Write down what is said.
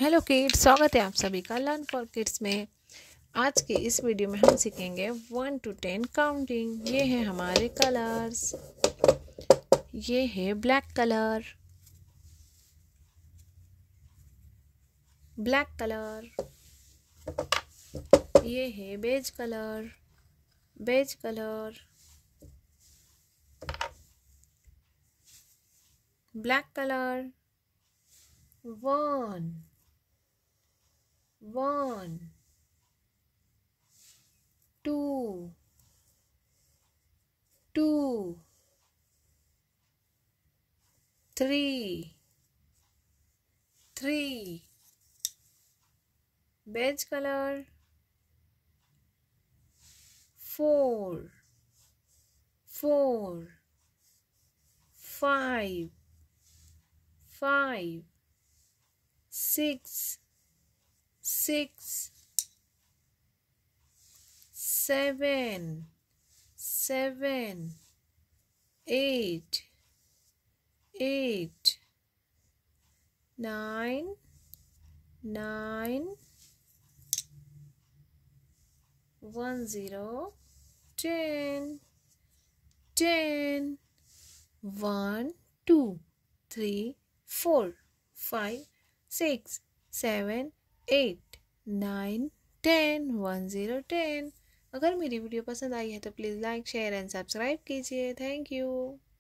Hello kids, स्वागत है आप सभी का लर्न फॉर किड्स में। आज के इस वीडियो में हम सीखेंगे 1 to 10 काउंटिंग। ये है हमारे कलर्स। ये है ब्लैक कलर, ब्लैक कलर। ये है beige colour, beige colour. Black colour. 1 1 2 2 3 3 beige color. 4 4 5 5 6 6 7 7 8 8 9 9 1 0 10 10 1 2 3 4 5 6 7 8 9 10 1 0 10। अगर मेरी वीडियो पसंद आई है तो please like share and subscribe कीजिए। Thank you.